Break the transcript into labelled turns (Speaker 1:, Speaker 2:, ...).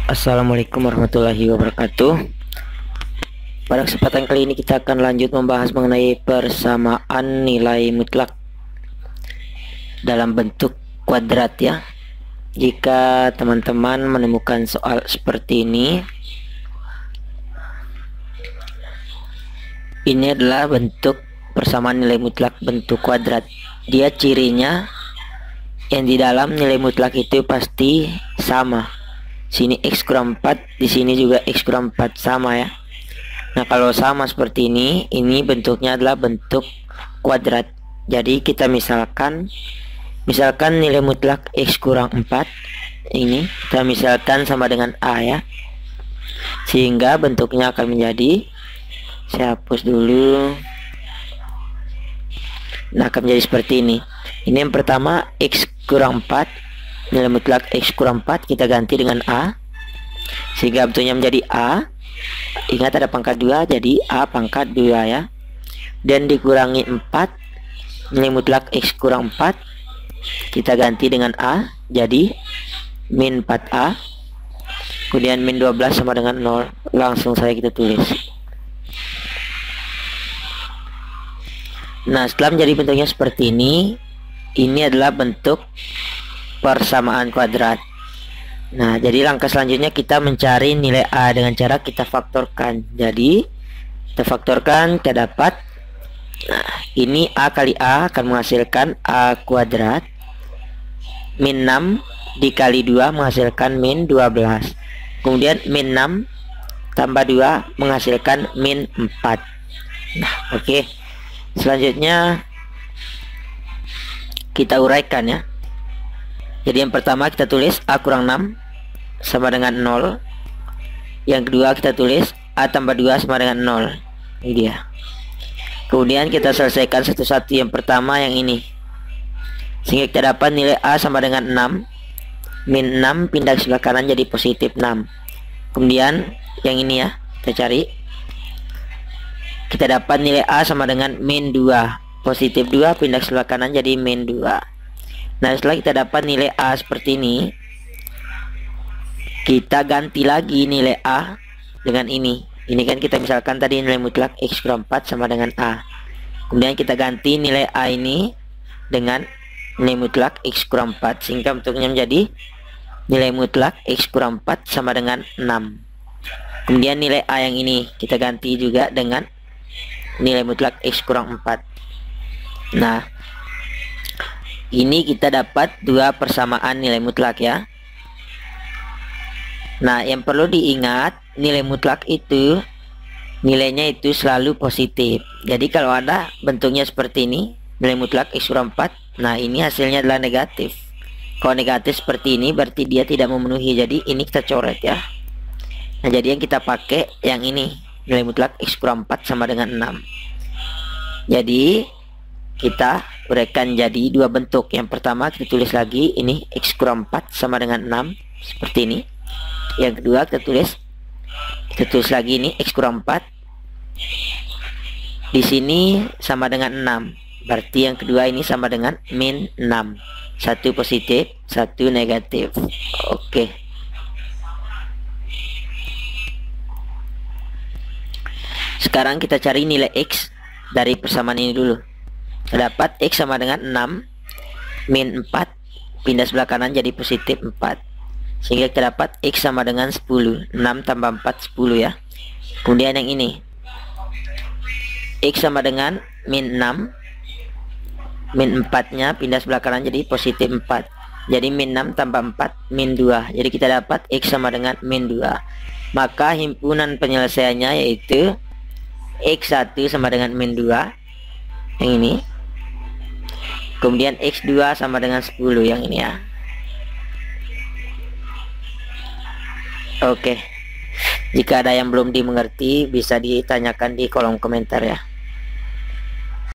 Speaker 1: Assalamualaikum warahmatullahi wabarakatuh. Pada kesempatan kali ini kita akan lanjut membahas mengenai persamaan nilai mutlak dalam bentuk kuadrat ya. Jika teman-teman menemukan soal seperti ini adalah bentuk persamaan nilai mutlak bentuk kuadrat. Dia cirinya yang di dalam nilai mutlak itu pasti sama. Sini x kurang 4, di sini juga x kurang 4 sama ya. Nah, kalau sama seperti ini bentuknya adalah bentuk kuadrat. Jadi kita misalkan nilai mutlak x kurang 4 ini kita misalkan sama dengan a ya. Sehingga bentuknya akan menjadi, saya hapus dulu. Nah, akan menjadi seperti ini. Ini yang pertama, x kurang 4, nilai mutlak x kurang 4 kita ganti dengan a, sehingga bentuknya menjadi a. Ingat ada pangkat 2, jadi a pangkat 2 ya. Dan dikurangi 4, nilai mutlak x kurang 4 kita ganti dengan a, jadi min 4a. Kemudian min 12 sama dengan 0. Langsung saja kita tulis. Nah, setelah menjadi bentuknya seperti ini adalah bentuk persamaan kuadrat. Nah, jadi langkah selanjutnya kita mencari nilai a dengan cara kita faktorkan. Jadi kita faktorkan, kita dapat, nah, ini a kali a akan menghasilkan a kuadrat min 6 dikali 2 menghasilkan min 12. Kemudian min 6 tambah 2 menghasilkan min 4. Nah, oke. Selanjutnya kita uraikan ya. Jadi yang pertama kita tulis a kurang 6 sama dengan 0. Yang kedua kita tulis a tambah 2 sama dengan 0. Ini dia. Kemudian kita selesaikan satu-satu. Yang pertama yang ini, sehingga kita dapat nilai a sama dengan 6. Min 6 pindah ke sebelah kanan jadi positif 6. Kemudian yang ini ya, kita cari. Kita dapat nilai a sama dengan min 2. Positif 2 pindah ke sebelah kanan jadi min 2. Nah, setelah kita dapat nilai a seperti ini, kita ganti lagi nilai a dengan ini. Ini kan kita misalkan tadi nilai mutlak x kurang 4 sama dengan a. Kemudian kita ganti nilai a ini dengan nilai mutlak x kurang 4, sehingga bentuknya menjadi nilai mutlak x kurang 4 sama dengan 6. Kemudian nilai a yang ini kita ganti juga dengan nilai mutlak x kurang 4. Nah, ini kita dapat dua persamaan nilai mutlak ya. Nah, yang perlu diingat, nilai mutlak itu nilainya itu selalu positif. Jadi kalau ada bentuknya seperti ini, nilai mutlak x kurang 4, nah ini hasilnya adalah negatif. Kalau negatif seperti ini berarti dia tidak memenuhi. Jadi ini kita coret ya. Nah, jadi yang kita pakai yang ini, nilai mutlak x kurang 4 sama dengan 6. Jadi kita uraikan jadi dua bentuk. Yang pertama kita tulis lagi ini x kurang 4 sama dengan 6 seperti ini. Yang kedua kita tulis lagi ini x kurang 4 di sini sama dengan 6. Berarti yang kedua ini sama dengan min 6. Satu positif, satu negatif. Oke. Sekarang kita cari nilai x dari persamaan ini dulu. Dapat x sama dengan 6 min 4 pindah sebelah kanan jadi positif 4, sehingga kita dapat x sama dengan 10. 6 tambah 4 10 ya. Kemudian yang ini x sama dengan min 6, min 4 nya pindah sebelah kanan jadi positif 4, jadi min 6 tambah 4 min 2, jadi kita dapat x sama dengan min 2. Maka himpunan penyelesaiannya yaitu x1 sama dengan min 2 yang ini. Kemudian x2 sama dengan 10 yang ini ya. Oke. Jika ada yang belum dimengerti bisa ditanyakan di kolom komentar ya.